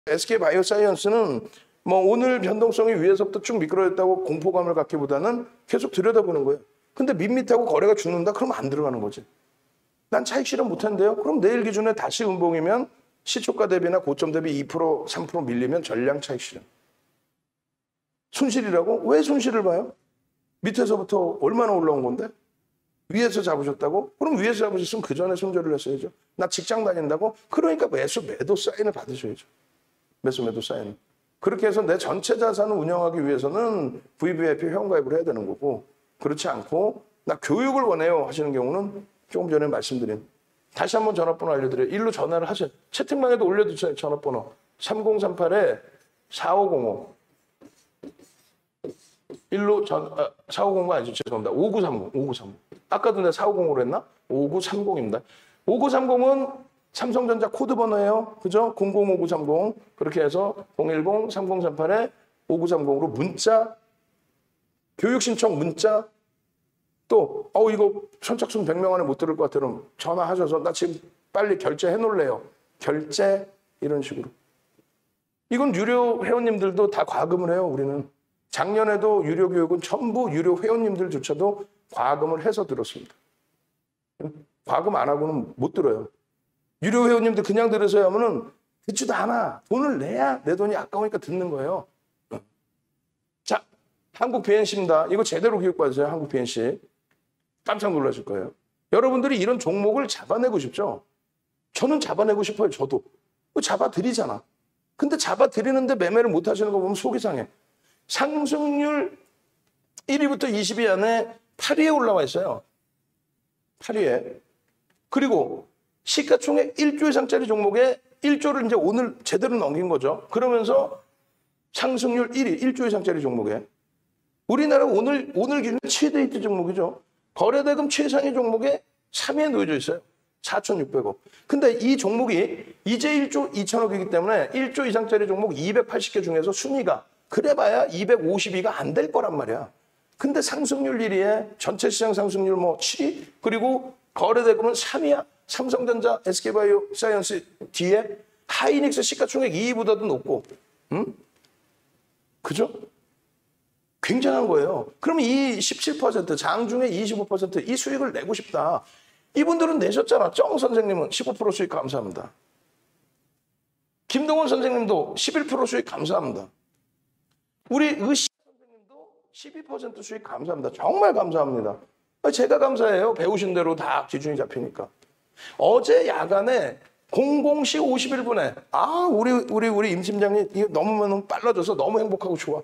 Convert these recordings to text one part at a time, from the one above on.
SK 바이오사이언스는 뭐 오늘 변동성이 위에서부터 쭉 미끄러졌다고 공포감을 갖기보다는 계속 들여다보는 거예요. 근데 밋밋하고 거래가 죽는다? 그러면 안 들어가는 거지. 난 차익 실현 못한대요? 그럼 내일 기준에 다시 음봉이면 시초가 대비나 고점 대비 2%, 3% 밀리면 전량 차익 실현. 손실이라고? 왜 손실을 봐요? 밑에서부터 얼마나 올라온 건데? 위에서 잡으셨다고? 그럼 위에서 잡으셨으면 그 전에 손절을 했어야죠. 나 직장 다닌다고? 그러니까 매도 사인을 받으셔야죠. 매도 사인. 그렇게 해서 내 전체 자산을 운영하기 위해서는 VVIP 회원가입을 해야 되는 거고, 그렇지 않고 나 교육을 원해요 하시는 경우는 조금 전에 말씀드린, 다시 한번 전화번호 알려드려요. 일로 전화를 하세요. 채팅방에도 올려주세요. 전화번호 3038-4505. 일로 4505 아니죠. 죄송합니다. 5930. 아까도 내가 4505로 했나? 5930입니다. 5930은 삼성전자 코드 번호예요. 그죠? 005930. 그렇게 해서 010-3038-5930으로 문자, 교육 신청 문자, 또 이거 선착순 100명 안에 못 들을 것 같아요. 전화하셔서 나 지금 빨리 결제해 놓을래요. 결제 이런 식으로. 이건 유료 회원님들도 다 과금을 해요. 우리는. 작년에도 유료 교육은 전부 유료 회원님들조차도 과금을 해서 들었습니다. 과금 안 하고는 못 들어요. 유료 회원님들 그냥 들으세요 하면은 듣지도 않아. 돈을 내야 내 돈이 아까우니까 듣는 거예요. 자, 한국 BNC입니다. 이거 제대로 교육받으세요. 한국 BNC. 깜짝 놀라실 거예요. 여러분들이 이런 종목을 잡아내고 싶죠? 저는 잡아내고 싶어요. 저도. 잡아드리잖아. 근데 잡아드리는데 매매를 못 하시는 거 보면 속이 상해. 상승률 1위부터 20위 안에 8위에 올라와 있어요. 8위에. 그리고 시가총액 1조 이상짜리 종목에 1조를 이제 오늘 제대로 넘긴 거죠. 그러면서 상승률 1위, 1조 이상짜리 종목에. 우리나라 오늘 기준 최대 히트 종목이죠. 거래대금 최상위 종목에 3위에 놓여져 있어요. 4,600억. 근데 이 종목이 이제 1조 2천억이기 때문에 1조 이상짜리 종목 280개 중에서 순위가 그래봐야 252가 안 될 거란 말이야. 근데 상승률 1위에 전체 시장 상승률 7위, 그리고 거래대금은 3위야. 삼성전자, SK바이오사이언스 뒤에 하이닉스 시가총액 2위보다도 높고, 그죠? 굉장한 거예요. 그럼 이 17%, 장중에 25% 이 수익을 내고 싶다. 이분들은 내셨잖아. 정 선생님은 15% 수익 감사합니다. 김동원 선생님도 11% 수익 감사합니다. 우리 의시 선생님도 12% 수익 감사합니다. 정말 감사합니다. 제가 감사해요. 배우신 대로 다 기준이 잡히니까. 어제 야간에 00시 51분에 우리 임 팀장이 너무 빨라져서 너무 행복하고 좋아.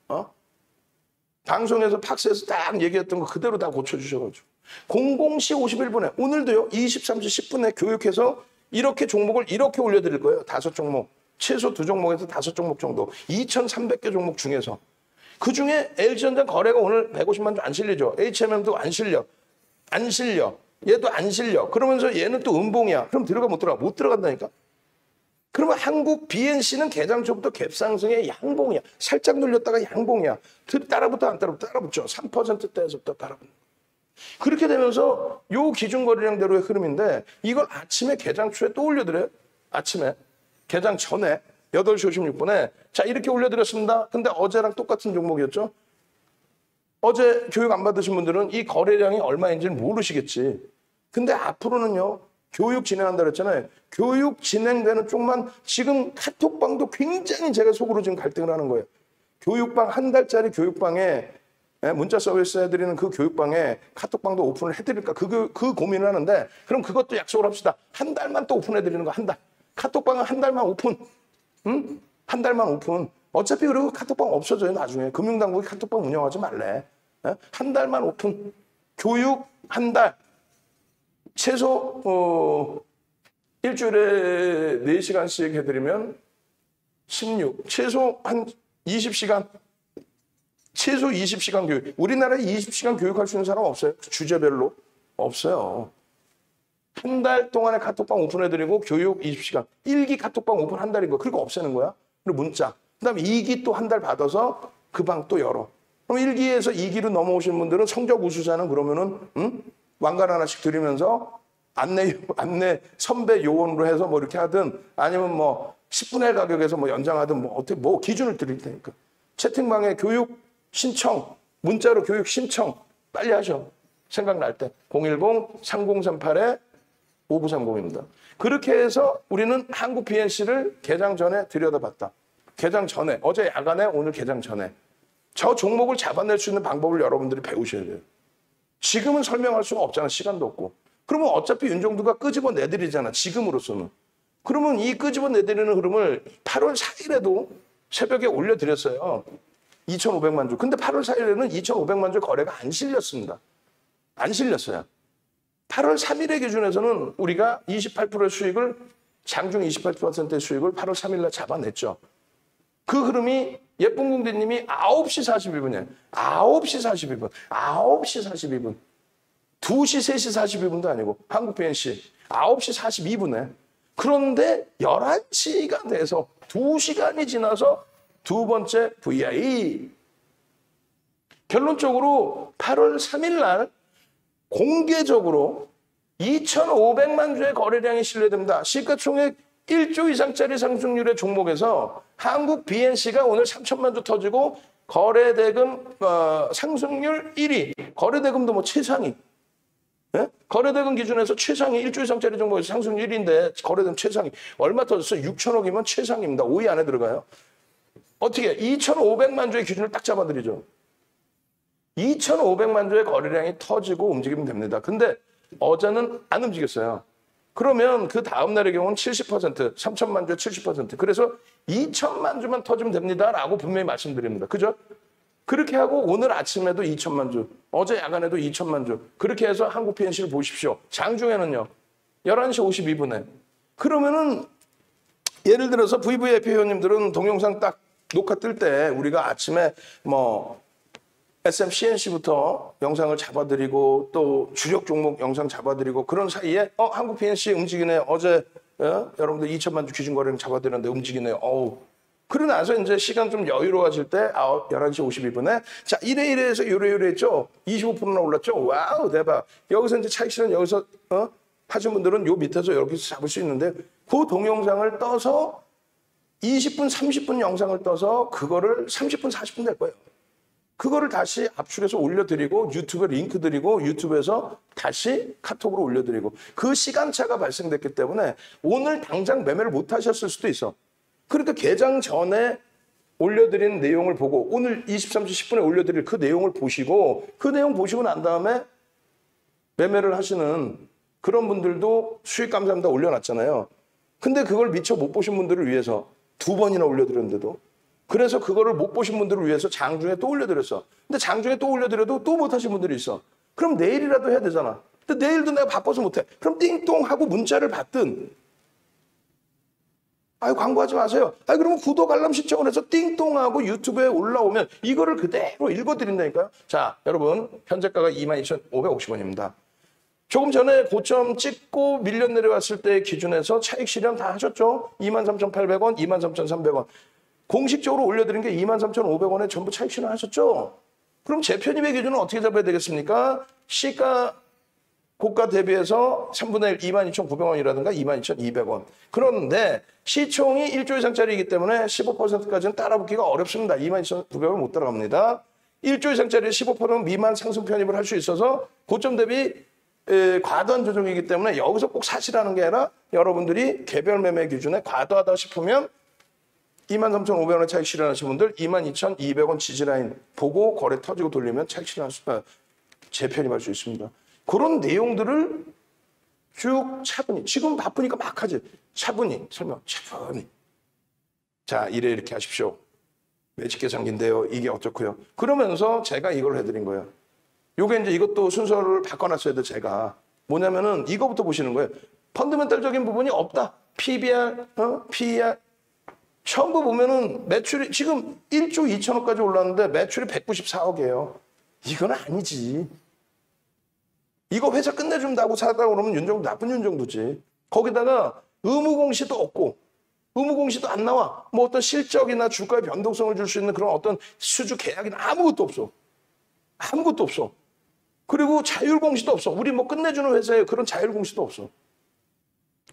방송에서 팍스에서 딱 얘기했던 거 그대로 다 고쳐주셔가지고 00시 51분에 오늘도요 23시 10분에 교육해서 이렇게 종목을 이렇게 올려드릴 거예요. 5종목. 최소 2종목에서 5종목 정도. 2,300개 종목 중에서. 그중에 LG전자 거래가 오늘 150만 주 안 실리죠. HMM도 안 실려. 얘도 안 실려. 그러면서 얘는 또 음봉이야. 그럼 들어가 못 들어가? 못 들어간다니까. 그러면 한국 BNC는 개장 초부터 갭상승의 양봉이야. 살짝 눌렸다가 양봉이야. 따라붙어 안 따라붙어? 따라붙죠. 3%대에서부터 따라붙는. 그렇게 되면서 요 기준 거래량대로의 흐름인데 이걸 아침에 개장 초에 또 올려드려요. 아침에. 개장 전에 8시 56분에 자 이렇게 올려드렸습니다. 근데 어제랑 똑같은 종목이었죠. 어제 교육 안 받으신 분들은 이 거래량이 얼마인지는 모르시겠지. 근데 앞으로는요. 교육 진행한다 그랬잖아요. 교육 진행되는 쪽만 지금 카톡방도 굉장히 제가 속으로 지금 갈등을 하는 거예요. 교육방 한 달짜리 교육방에 문자 서비스 해드리는 그 교육방에 카톡방도 오픈을 해드릴까 그 고민을 하는데 그럼 그것도 약속을 합시다. 한 달만 또 오픈해드리는 거 한 달. 카톡방은 한 달만 오픈. 응? 한 달만 오픈. 어차피 그리고 카톡방 없어져요 나중에. 금융당국이 카톡방 운영하지 말래. 한 달만 오픈. 교육 한 달. 최소 일주일에 4시간씩 해드리면 16. 최소 한 20시간. 최소 20시간 교육. 우리나라에 20시간 교육할 수 있는 사람 없어요? 주제별로? 없어요. 한 달 동안에 카톡방 오픈해드리고 교육 20시간. 1기 카톡방 오픈 한 달인 거. 그리고 없애는 거야. 그리고 문자. 그 다음에 2기 또 한 달 받아서 그 방 또 열어. 그럼 1기에서 2기로 넘어오신 분들은 성적 우수자는 그러면은 왕관 하나씩 드리면서 안내 선배 요원으로 해서 뭐 이렇게 하든 아니면 뭐 10분의 1 가격에서 뭐 연장하든 뭐 어떻게 뭐 기준을 드릴 테니까. 채팅방에 교육 신청, 문자로 교육 신청 빨리 하셔. 생각날 때 010-3038-5930입니다. 그렇게 해서 우리는 한국 BNC를 개장 전에 들여다봤다. 개장 전에, 어제 야간에 오늘 개장 전에 저 종목을 잡아낼 수 있는 방법을 여러분들이 배우셔야 돼요. 지금은 설명할 수가 없잖아. 시간도 없고. 그러면 어차피 윤종두가 끄집어 내드리잖아. 지금으로서는. 그러면 이 끄집어 내드리는 흐름을 8월 4일에도 새벽에 올려드렸어요. 2,500만 주. 근데 8월 4일에는 2,500만 주 거래가 안 실렸습니다. 안 실렸어요. 8월 3일의 기준에서는 우리가 28%의 수익을, 장중 28%의 수익을 8월 3일날 잡아냈죠. 그 흐름이 예쁜 공대님이 9시 42분이에요. 9시 42분. 9시 42분. 2시, 3시 42분도 아니고 한국 BNC 9시 42분에. 그런데 11시가 돼서 2시간이 지나서 두 번째 VI. 결론적으로 8월 3일 날 공개적으로 2,500만 주의 거래량이 실려됩니다. 시가총액 1조 이상짜리 상승률의 종목에서 한국 BNC가 오늘 3천만 주 터지고 거래대금 상승률 1위. 거래대금도 뭐 최상위. 네? 거래대금 기준에서 최상위 1조 이상짜리 종목에서 상승률 1위인데 거래대금 최상위. 얼마 터졌어요? 6천억이면 최상위입니다. 5위 안에 들어가요. 어떻게 2,500만 주의 기준을 딱 잡아드리죠. 2,500만 주의 거래량이 터지고 움직이면 됩니다. 근데 어제는 안 움직였어요. 그러면 그 다음 날의 경우는 70%, 3천만 주에 70%. 그래서 2천만 주만 터지면 됩니다라고 분명히 말씀드립니다. 그죠? 그렇게 하고 오늘 아침에도 2천만 주, 어제 야간에도 2천만 주. 그렇게 해서 한국 BNC를 보십시오. 장중에는요. 11시 52분에. 그러면은 예를 들어서 VVIP 회원님들은 동영상 딱 녹화 뜰 때 우리가 아침에 뭐 SMCNC부터 영상을 잡아드리고 또 주력 종목 영상 잡아드리고 그런 사이에 한국 BNC 움직이네. 어제 여러분들 2천만 주 기준 거래량 잡아드렸는데 움직이네요. 그러고 나서 이제 시간 좀 여유로워질 때 11시 52분에 자 이래이래해서 요래요래 했죠. 25%나 올랐죠. 와우 대박. 여기서 이제 차익 실현 여기서 하신 분들은 요 밑에서 이렇게 잡을 수 있는데 그 동영상을 떠서 20분 30분 영상을 떠서 그거를 30분 40분 될 거예요. 그거를 다시 압축해서 올려드리고 유튜브에 링크 드리고 유튜브에서 다시 카톡으로 올려드리고 그 시간차가 발생됐기 때문에 오늘 당장 매매를 못 하셨을 수도 있어. 그러니까 개장 전에 올려드린 내용을 보고 오늘 23시 10분에 올려드릴 그 내용을 보시고 그 내용 보시고 난 다음에 매매를 하시는 그런 분들도 수익 감사합니다 올려놨잖아요. 근데 그걸 미처 못 보신 분들을 위해서 2번이나 올려드렸는데도 그래서 그거를 못 보신 분들을 위해서 장중에 또 올려드렸어. 근데 장중에 또 올려드려도 또 못하신 분들이 있어. 그럼 내일이라도 해야 되잖아. 근데 내일도 내가 바빠서 못해. 그럼 띵동 하고 문자를 받든 광고하지 마세요. 그러면 구독 알람 신청을 해서 띵동하고 유튜브에 올라오면 이거를 그대로 읽어드린다니까요. 자, 여러분 현재가가 22,550원입니다. 조금 전에 고점 찍고 밀려 내려왔을 때 기준에서 차익 실현 다 하셨죠? 23,800원, 23,300원. 공식적으로 올려드린 게 23,500원에 전부 차익 실현 하셨죠? 그럼 제 편입의 기준은 어떻게 잡아야 되겠습니까? 시가 고가 대비해서 3분의 1, 22,900원이라든가 22,200원. 그런데 시총이 1조 이상짜리이기 때문에 15%까지는 따라붙기가 어렵습니다. 22,900원 못 따라갑니다. 1조 이상짜리 15% 미만 상승 편입을 할 수 있어서 고점 대비 과도한 조정이기 때문에 여기서 꼭 사시라는 게 아니라 여러분들이 개별 매매 기준에 과도하다 싶으면 23,500원에 차익 실현하신 분들 22,200원 지지라인 보고 거래 터지고 돌리면 차익 실현할 재편입할 수 있습니다. 그런 내용들을 쭉 차분히 지금 바쁘니까 막 하지. 차분히 설명 차분히. 자 이렇게 하십시오. 매직 계산기인데요. 이게 어떻고요. 그러면서 제가 이걸 해드린 거예요. 요게 이제 이것도 순서를 바꿔놨어야 돼 제가. 뭐냐면은 이거부터 보시는 거예요. 펀더멘탈적인 부분이 없다. PBR, PER 전부 보면은 매출이 지금 1조 2천억까지 올랐는데 매출이 194억이에요. 이건 아니지. 이거 회사 끝내준다고 사다 그러면 윤정도 나쁜 윤정도지. 거기다가 의무공시도 없고 의무공시도 안 나와. 뭐 어떤 실적이나 주가의 변동성을 줄 수 있는 그런 어떤 수주 계약이나 아무것도 없어. 아무것도 없어. 그리고 자율공시도 없어. 우리 뭐 끝내주는 회사에 그런 자율공시도 없어.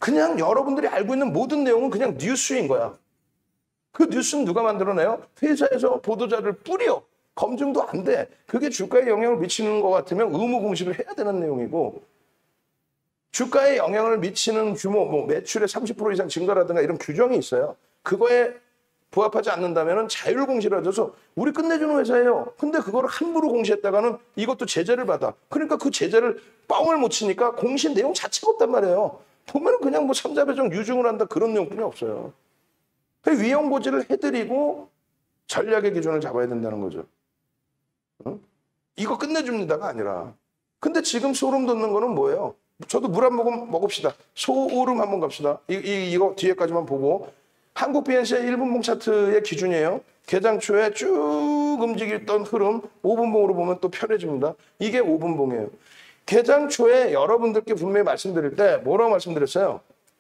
그냥 여러분들이 알고 있는 모든 내용은 그냥 뉴스인 거야. 그 뉴스는 누가 만들어내요? 회사에서 보도자를 뿌려. 검증도 안 돼. 그게 주가에 영향을 미치는 것 같으면 의무 공시를 해야 되는 내용이고, 주가에 영향을 미치는 규모, 뭐 매출의 30% 이상 증가라든가 이런 규정이 있어요. 그거에 부합하지 않는다면 자율 공시를 하셔서 우리 끝내주는 회사예요. 근데 그거를 함부로 공시했다가는 이것도 제재를 받아. 그러니까 그 제재를 뻥을 못 치니까 공시 내용 자체가 없단 말이에요. 보면은 그냥 뭐 삼자배정 유증을 한다 그런 내용뿐이 없어요. 위험 고지를 해드리고 전략의 기준을 잡아야 된다는 거죠. 응? 이거 끝내줍니다가 아니라. 근데 지금 소름 돋는 거는 뭐예요? 저도 물 한 모금 먹읍시다. 소오름 한번 갑시다. 이거 뒤에까지만 보고. 한국 BNC의 1분봉 차트의 기준이에요. 개장 초에 쭉 움직였던 흐름 5분봉으로 보면 또 편해집니다. 이게 5분봉이에요. 개장 초에 여러분들께 분명히 말씀드릴 때 뭐라고 말씀드렸어요?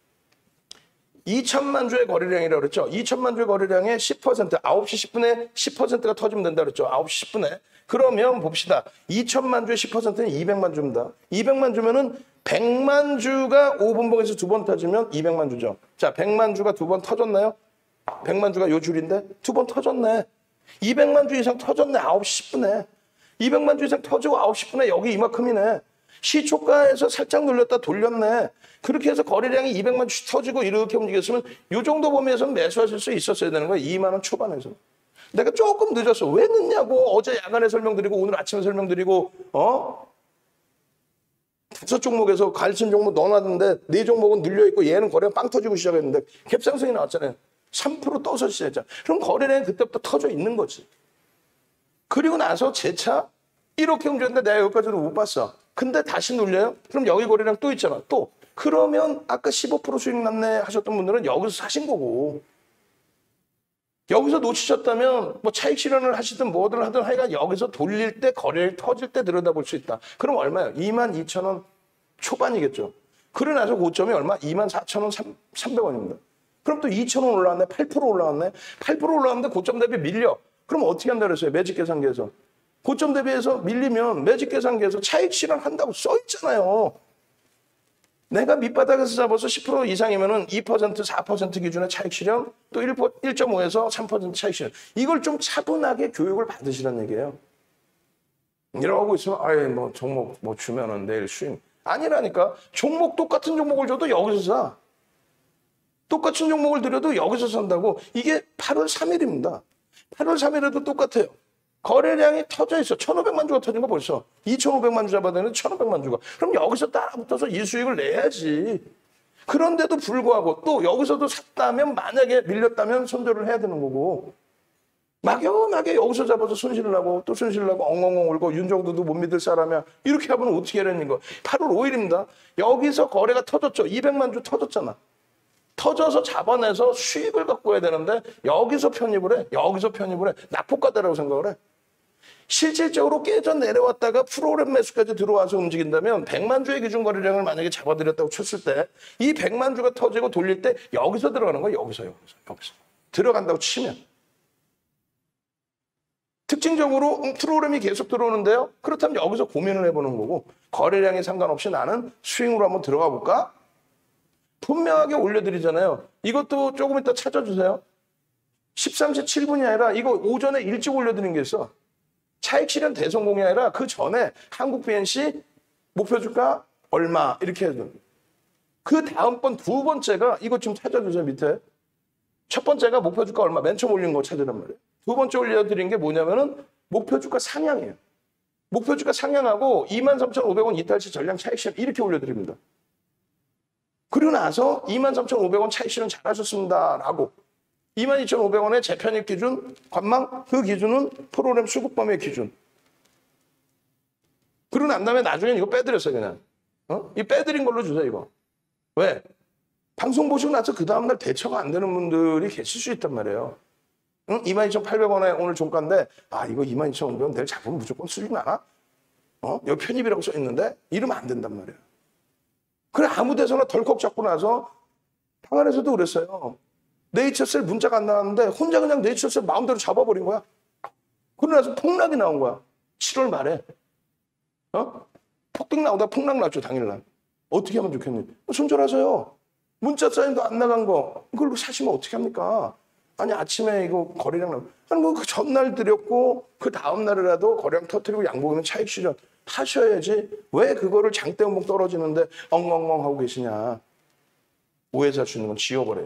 2천만 주의 거래량이라고 그랬죠. 2천만 주의 거래량의 10%, 9시 10분에 10%가 터지면 된다 그랬죠. 9시 10분에. 그러면 봅시다. 2천만 주의 10%는 200만 주입니다. 200만 주면은 100만 주가 5분봉에서 두 번 터지면 200만 주죠. 자, 100만 주가 두 번 터졌나요? 100만 주가 요 줄인데 두 번 터졌네. 200만 주 이상 터졌네. 9시 10분에. 200만 주 이상 터지고 9시 10분에 여기 이만큼이네. 시초가에서 살짝 눌렸다 돌렸네. 그렇게 해서 거래량이 200만 주 터지고 이렇게 움직였으면 이 정도 범위에서는 매수하실 수 있었어야 되는 거예요. 2만 원 초반에서. 내가 조금 늦었어. 왜 늦냐고. 어제 야간에 설명드리고 오늘 아침에 설명드리고 5종목에서 가르친 종목 넣어놨는데 4종목은 눌려있고 얘는 거래가 빵 터지고 시작했는데 갭상승이 나왔잖아요. 3% 떠서 시작했잖아. 그럼 거래량이 그때부터 터져 있는 거지. 그리고 나서 재차 이렇게 움직였는데 내가 여기까지도 못 봤어. 근데 다시 눌려요? 그럼 여기 거래량 또 있잖아. 또. 그러면 아까 15% 수익 났네 하셨던 분들은 여기서 사신 거고. 여기서 놓치셨다면 뭐 차익 실현을 하시든 뭐든 하든 하여간 여기서 돌릴 때 거래량이 터질 때 들여다볼 수 있다. 그럼 얼마예요? 22,000원 초반이겠죠. 그러고 나서 고점이 얼마? 24,300원입니다. 그럼 또 2,000원 올라왔네. 8% 올라왔네. 8% 올라왔는데 고점 대비 밀려. 그럼 어떻게 한다 그랬어요? 매직 계산기에서. 고점 대비해서 밀리면 매직 계산기에서 차익 실현한다고 써 있잖아요. 내가 밑바닥에서 잡아서 10% 이상이면은 2%, 4% 기준의 차익 실현, 또 1.5에서 3% 차익 실현. 이걸 좀 차분하게 교육을 받으시라는 얘기예요. 이러고 있으면 아예 뭐 종목 뭐 주면은 내일 수익. 아니라니까. 종목 똑같은 종목을 줘도 여기서 사. 똑같은 종목을 들여도 여기서 산다고. 이게 8월 3일입니다. 8월 3일에도 똑같아요. 거래량이 터져 있어. 1,500만 주가 터진 거 벌써. 2,500만 주 잡아야 되는데 1,500만 주가. 그럼 여기서 따라붙어서 이 수익을 내야지. 그런데도 불구하고 또 여기서도 샀다면 만약에 밀렸다면 손절을 해야 되는 거고. 막연하게 여기서 잡아서 손실을 나고 또 손실을 나고 엉엉엉 울고 윤정도도 못 믿을 사람이야. 이렇게 하면 어떻게 하라는 거. 8월 5일입니다. 여기서 거래가 터졌죠. 200만 주 터졌잖아. 터져서 잡아내서 수익을 갖고 해야 되는데 여기서 편입을 해. 여기서 편입을 해. 낙폭과대라고 생각을 해. 실질적으로 깨져 내려왔다가 프로그램 매수까지 들어와서 움직인다면 100만 주의 기준 거래량을 만약에 잡아드렸다고 쳤을 때 이 100만 주가 터지고 돌릴 때 여기서 들어가는 거야. 여기서. 들어간다고 치면. 특징적으로 프로그램이 계속 들어오는데요. 그렇다면 여기서 고민을 해보는 거고 거래량에 상관없이 나는 스윙으로 한번 들어가 볼까? 분명하게 올려드리잖아요. 이것도 조금 이따 찾아주세요. 13시 7분이 아니라 이거 오전에 일찍 올려드린 게 있어. 차익 실현 대성공이 아니라 그 전에 한국 BNC 목표 주가 얼마 이렇게 해도 그 다음번 두 번째가 이거 좀 찾아주세요. 밑에 첫 번째가 목표 주가 얼마 맨 처음 올린 거 찾으란 말이에요. 두 번째 올려드린 게 뭐냐면은 목표 주가 상향이에요. 목표 주가 상향하고 23,500원 이탈시 전량 차익 실현 이렇게 올려드립니다. 그리고 나서 23,500원 차익 실현 잘하셨습니다 라고 22,500원의 재편입 기준, 관망, 그 기준은 프로그램 수급 범위의 기준. 그러고 난 다음에 나중에 이거 빼드렸어요, 그냥. 이 빼드린 걸로 주세요, 이거. 왜? 방송 보시고 나서 그 다음날 대처가 안 되는 분들이 계실 수 있단 말이에요. 22,800원에 오늘 종가인데, 이거 22,500원 내일 잡으면 무조건 수익 나나? 여기 편입이라고 써 있는데, 이러면 안 된단 말이에요. 그래, 아무 데서나 덜컥 잡고 나서, 방안에서도 그랬어요. 네이처셀 문자가 안 나왔는데 혼자 그냥 네이처셀 마음대로 잡아버린 거야. 그러고 나서 폭락이 나온 거야. 7월 말에. 폭등 나오다 폭락 났죠, 당일날. 어떻게 하면 좋겠니? 손절하세요. 문자 사인도 안 나간 거 그걸로 사시면 어떻게 합니까? 아니 아침에 이거 거래량 나 아니 뭐 그 전날 드렸고 그 다음 날이라도 거래량 터뜨리고 양보하면 차익 실현 하셔야지 왜 그거를 장대음봉 떨어지는데 엉엉엉 하고 계시냐. 오해 살 수 있는 건 지워버려야 돼.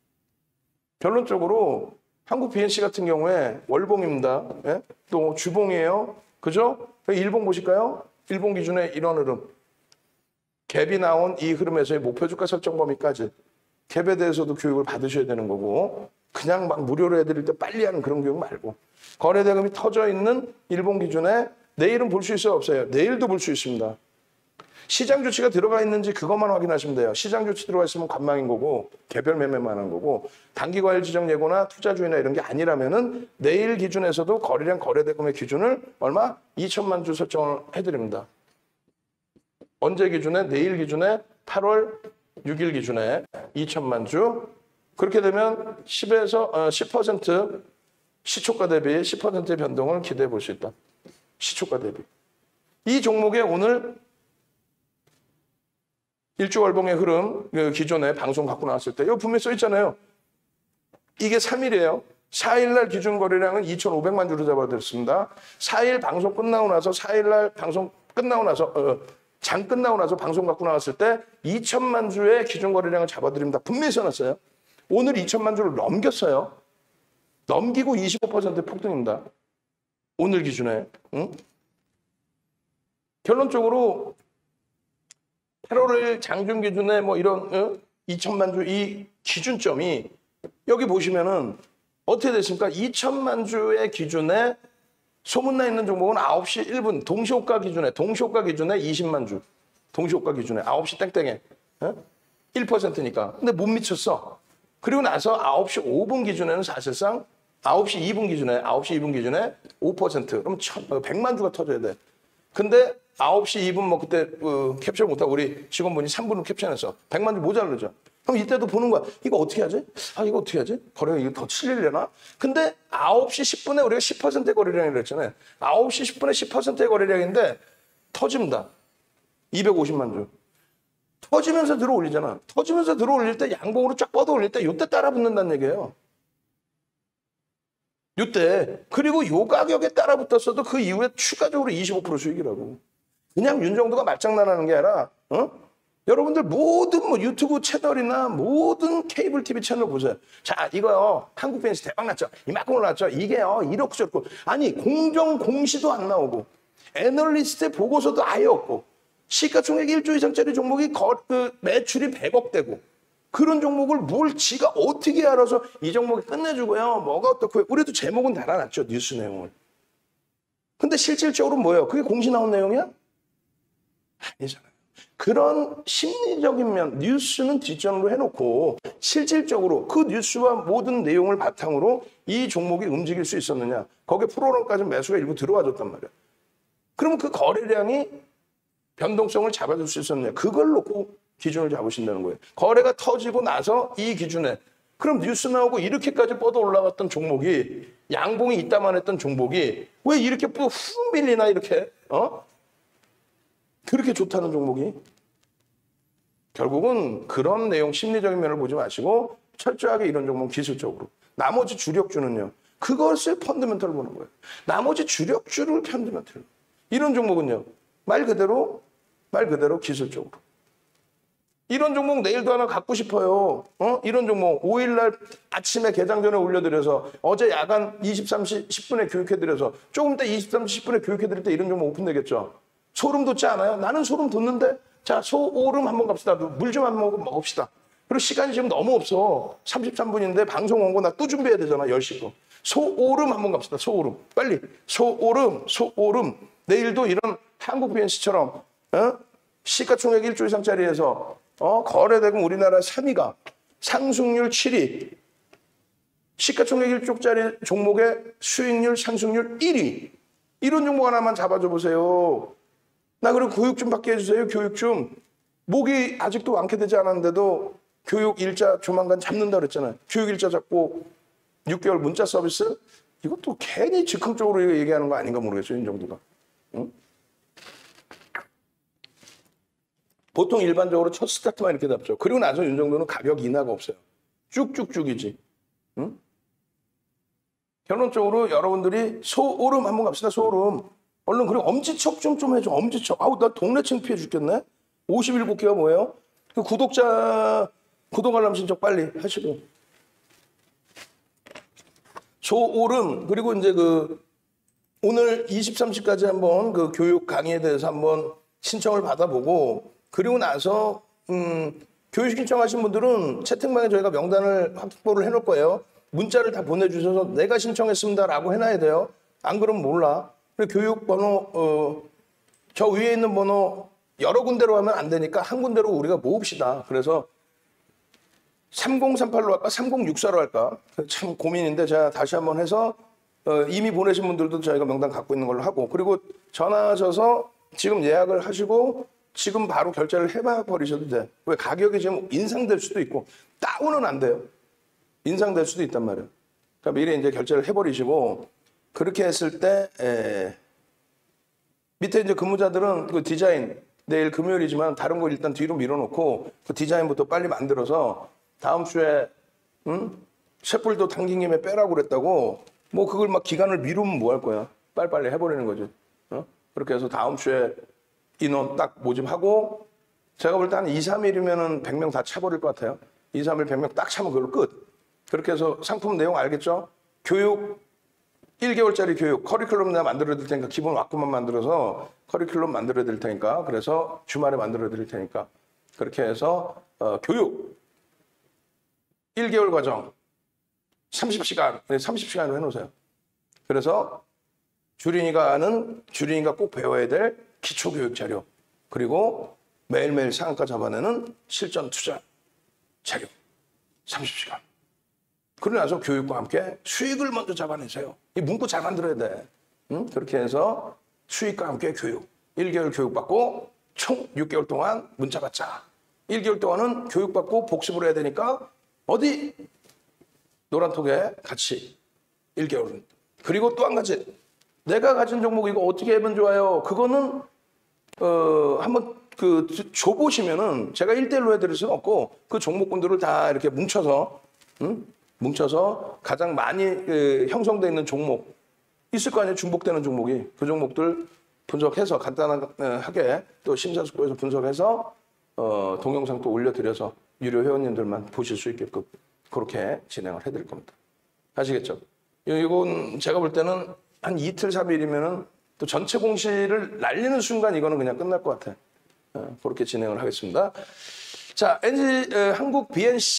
결론적으로 한국 BNC 같은 경우에 월봉입니다. 예? 또 주봉이에요. 그죠? 일봉 보실까요? 일봉 기준의 이런 흐름. 갭이 나온 이 흐름에서의 목표 주가 설정 범위까지 갭에 대해서도 교육을 받으셔야 되는 거고 그냥 막 무료로 해드릴 때 빨리 하는 그런 교육 말고 거래대금이 터져 있는 일봉 기준에 내일은 볼 수 있어요? 없어요? 내일도 볼 수 있습니다. 시장 조치가 들어가 있는지 그것만 확인하시면 돼요. 시장 조치 들어가 있으면 관망인 거고 개별 매매만 하는 거고 단기 과열 지정 예고나 투자주의나 이런 게 아니라면은 내일 기준에서도 거래량 거래대금의 기준을 얼마? 2천만 주 설정을 해드립니다. 언제 기준에? 내일 기준에 8월 6일 기준에 2천만 주. 그렇게 되면 10에서 10% 시초가 대비 10%의 변동을 기대해 볼 수 있다. 시초가 대비. 이 종목에 오늘 일주월봉의 흐름 기존에 방송 갖고 나왔을 때 이거 분명히 써 있잖아요. 이게 3일이에요. 4일날 기준 거래량은 2,500만 주로 잡아드렸습니다. 4일 방송 끝나고 나서 4일날 방송 끝나고 나서 장 끝나고 나서 방송 갖고 나왔을 때 2천만 주의 기준 거래량을 잡아드립니다. 분명히 써놨어요. 오늘 2천만 주를 넘겼어요. 넘기고 25% 폭등입니다. 오늘 기준에. 응? 결론적으로 8월 장중 기준에 뭐 이런 2천만 주 이 기준점이 여기 보시면은 어떻게 됐습니까? 2천만 주의 기준에 소문나 있는 종목은 9시 1분 동시호가 기준에 20만 주. 동시호가 기준에 9시 땡땡에 1%니까. 근데 못 미쳤어. 그리고 나서 9시 5분 기준에는 사실상 9시 2분 기준에 5%. 그럼 100만 주가 터져야 돼. 근데 9시 2분 뭐 그때 캡처 못하고 우리 직원분이 3분을 캡처해서 100만 주 모자르죠. 그럼 이때도 보는 거야. 이거 어떻게 하지? 이거 어떻게 하지? 거래가 이거 더 칠리려나? 근데 9시 10분에 우리가 10%의 거래량이라고 했잖아요. 9시 10분에 10%의 거래량인데 터집니다. 250만 주. 터지면서 들어 올리잖아. 터지면서 들어 올릴 때 양봉으로 쫙 뻗어 올릴 때 이때 따라 붙는다는 얘기예요. 이때. 그리고 요 가격에 따라 붙었어도 그 이후에 추가적으로 25% 수익이라고. 그냥 윤정도가 말장난하는 게 아니라 여러분들 모든 뭐 유튜브 채널이나 모든 케이블 TV 채널 보세요. 자, 이거요. 한국 BNC 대박 났죠. 이만큼 올랐죠. 이게요. 이렇고 저렇고. 아니, 공정 공시도 안 나오고 애널리스트의 보고서도 아예 없고 시가총액 1조 이상짜리 종목이 매출이 100억 되고 그런 종목을 뭘 지가 어떻게 알아서 이 종목이 끝내주고요. 뭐가 어떻고 우리도 제목은 달아놨죠. 뉴스 내용을. 근데 실질적으로 뭐예요? 그게 공시 나온 내용이야? 아니잖아요. 그런 심리적인 면, 뉴스는 뒷전으로 해놓고 실질적으로 그 뉴스와 모든 내용을 바탕으로 이 종목이 움직일 수 있었느냐. 거기에 프로그램까지 매수가 일부 들어와줬단 말이야. 그러면 그 거래량이 변동성을 잡아줄 수 있었느냐. 그걸 놓고 기준을 잡으신다는 거예요. 거래가 터지고 나서 이 기준에 그럼 뉴스 나오고 이렇게까지 뻗어 올라갔던 종목이 양봉이 있다만 했던 종목이 왜 이렇게 또 훅 밀리나 이렇게 그렇게 좋다는 종목이 결국은 그런 내용 심리적인 면을 보지 마시고 철저하게 이런 종목 기술적으로 나머지 주력주는요. 그것을 펀더멘털을 보는 거예요. 나머지 주력주를 펀더멘털. 이런 종목은요. 말 그대로 기술적으로. 이런 종목 내일도 하나 갖고 싶어요. 이런 종목 5일날 아침에 개장 전에 올려드려서 어제 야간 23시 10분에 교육해드려서 조금 이따 23시 10분에 교육해드릴 때 이런 종목 오픈되겠죠. 소름 돋지 않아요? 나는 소름 돋는데 자 소오름 한번 갑시다. 물 좀 한번 먹읍시다. 그리고 시간이 지금 너무 없어. 33분인데 방송 온 거 나 또 준비해야 되잖아. 10시 거. 소오름 한번 갑시다. 소오름. 빨리. 소오름. 내일도 이런 한국 BNC처럼 시가총액 1조 이상짜리에서 거래대금 우리나라 3위가 상승률 7위. 시가총액 1조짜리 종목의 수익률 상승률 1위. 이런 종목 하나만 잡아줘 보세요. 나 그리고 교육 좀 받게 해주세요. 교육 좀. 목이 아직도 완쾌되지 않았는데도 교육 일자 조만간 잡는다 그랬잖아요. 교육 일자 잡고 6개월 문자 서비스? 이것도 괜히 즉흥적으로 얘기하는 거 아닌가 모르겠어요. 이 정도가. 응? 보통 일반적으로 첫 스타트만 이렇게 잡죠. 그리고 나서 윤정도는 가격 인하가 없어요. 쭉쭉쭉이지. 응? 결론적으로 여러분들이 소오름 한번 갑시다. 소오름. 얼른 그리고 엄지척 좀 해줘. 엄지척. 아우 나 동네 창피해 죽겠네. 57개가 뭐예요? 그 구독 알람 신청 빨리 하시고. 소오름 그리고 이제 그 오늘 23시까지 한번 그 교육 강의에 대해서 한번 신청을 받아보고 그리고 나서 교육 신청하신 분들은 채팅방에 저희가 명단을 확보를 해놓을 거예요. 문자를 다 보내주셔서 내가 신청했습니다라고 해놔야 돼요. 안 그러면 몰라. 교육 번호 저 위에 있는 번호 여러 군데로 하면 안 되니까 한 군데로 우리가 모읍시다. 그래서 3038로 할까 3064로 할까 참 고민인데 제가 다시 한번 해서 이미 보내신 분들도 저희가 명단 갖고 있는 걸로 하고 그리고 전화하셔서 지금 예약을 하시고 지금 바로 결제를 해봐 버리셔도 돼. 왜 가격이 지금 인상될 수도 있고 다운은 안 돼요. 인상될 수도 있단 말이에요. 그러니까 미리 이제 결제를 해버리시고 그렇게 했을 때 밑에 이제 근무자들은 그 디자인 내일 금요일이지만 다른 거 일단 뒤로 밀어놓고 그 디자인부터 빨리 만들어서 다음 주에 셋불도 당긴 김에 빼라고 그랬다고 뭐 그걸 막 기간을 미루면 뭐 할 거야. 빨리빨리 해버리는 거지. 그렇게 해서 다음 주에 인원 딱 모집하고 제가 볼 때 한 2, 3일이면은 100명 다 차버릴 것 같아요. 2, 3일 100명 딱 차면 그걸로 끝. 그렇게 해서 상품 내용 알겠죠? 교육 1개월짜리 교육 커리큘럼 내가 만들어 드릴 테니까 기본 와꾸만 만들어서 커리큘럼 만들어 드릴 테니까 그래서 주말에 만들어 드릴 테니까 그렇게 해서 교육 1개월 과정 30시간 30시간으로 해놓으세요. 그래서 주린이가 꼭 배워야 될 기초교육 자료 그리고 매일매일 상한가 잡아내는 실전 투자 자료 30시간. 그러고 나서 교육과 함께 수익을 먼저 잡아내세요. 이 문구 잘 만들어야 돼. 응? 그렇게 해서 수익과 함께 교육. 1개월 교육받고 총 6개월 동안 문자 받자. 1개월 동안은 교육받고 복습을 해야 되니까 어디? 노란톡에 같이 1개월은. 그리고 또 한 가지. 내가 가진 종목 이거 어떻게 하면 좋아요? 그거는 한번 줘보시면은 제가 1대1로 해드릴 수는 없고 그 종목군들을 다 이렇게 뭉쳐서 가장 많이 형성되어 있는 종목 있을 거 아니에요. 중복되는 종목이. 그 종목들 분석해서 간단하게 또 심사숙고해서 분석해서 동영상 또 올려드려서 유료 회원님들만 보실 수 있게끔 그렇게 진행을 해드릴 겁니다. 아시겠죠? 이건 제가 볼 때는 한 이틀, 3일이면은 또 전체 공시를 날리는 순간 이거는 그냥 끝날 것 같아. 그렇게 진행을 하겠습니다. 자, 한국 BNC